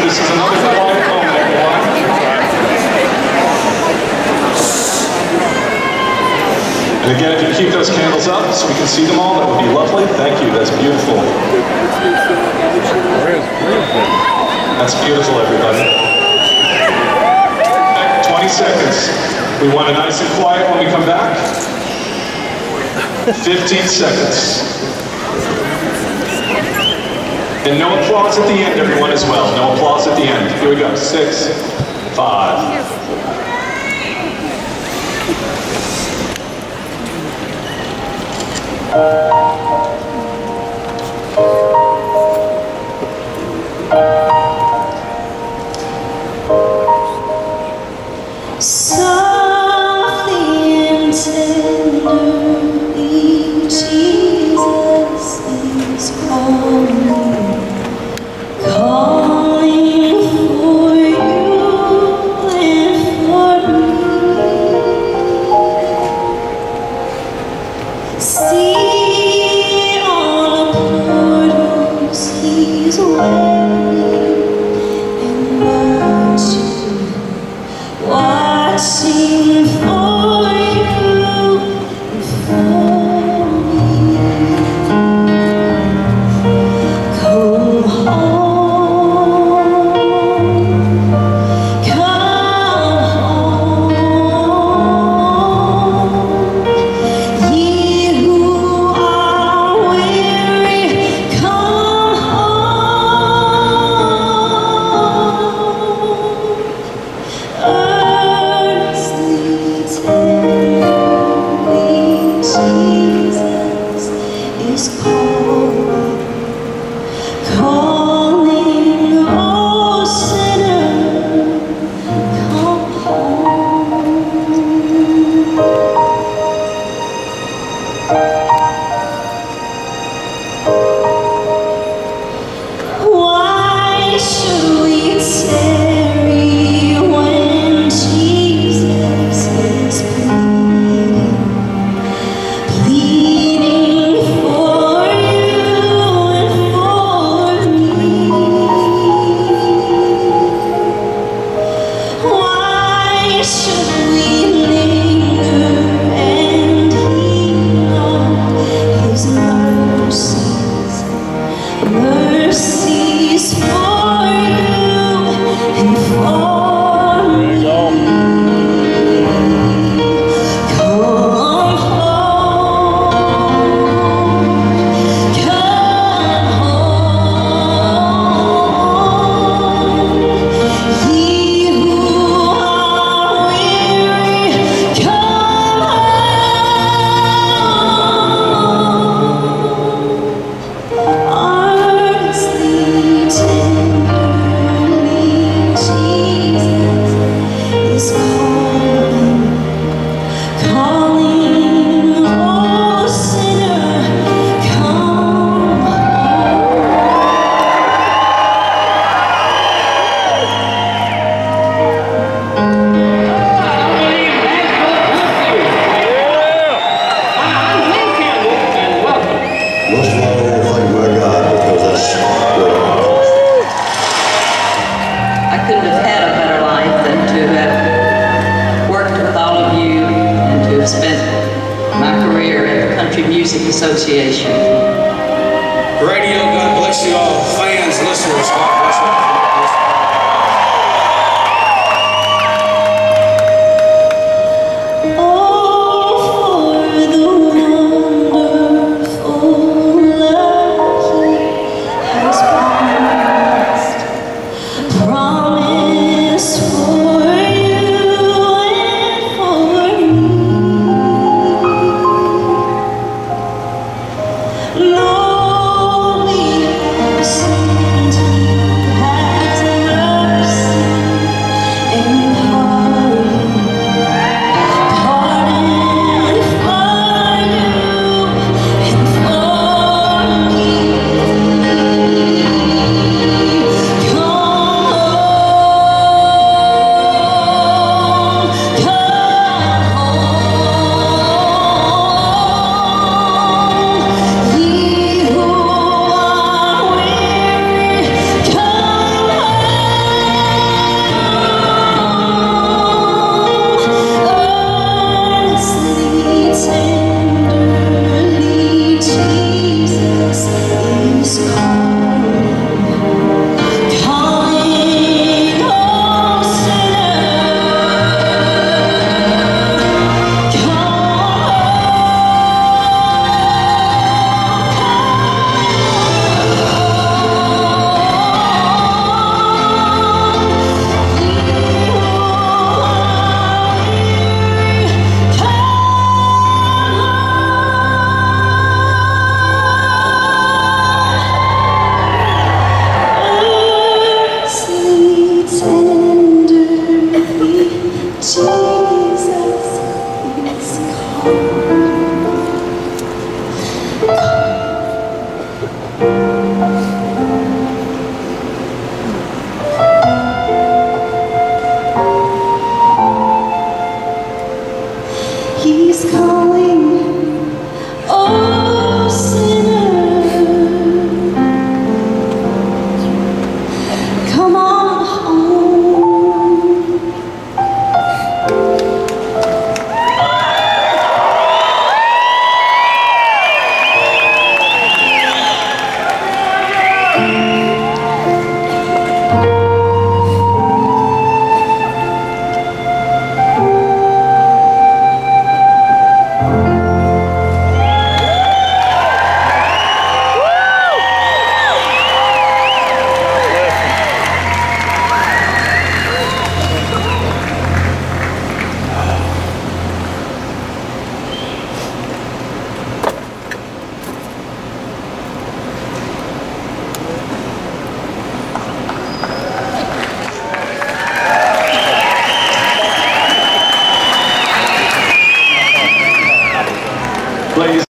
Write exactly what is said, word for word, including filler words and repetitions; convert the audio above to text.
This is another quiet moment, everyone. And again, if you keep those candles up so we can see them all, that would be lovely. Thank you, that's beautiful. That's beautiful, everybody. twenty seconds. We want it nice and quiet when we come back. fifteen seconds. And no applause at the end, everyone, as well. No applause at the end. Here we go. Six, five. Softly and tenderly, Jesus is calling, calling for you and for me. See all the portals he's waiting and watching, watching for you and for me. Come home, come home, ye who are weary, come home. Earnestly, tenderly, Jesus is calling, calling, oh sinner, come home. Why should we tarry when Jesus is pleading, pleading for you and for me? Why should we linger and heed on his mercies, mercies for you and for me? Come home, come home, ye who are weary, come home. Earnestly, tenderly, Jesus is calling, calling, oh sinner, come home. Most of all, I thank my God because that's what I couldn't have had a better life than to have worked with all of you and to have spent my career at the Country Music Association. Radio, God bless you all. Fans, listeners, God bless you all. Oh, for the wonderful love He has promised, promised for you and for me. Ladies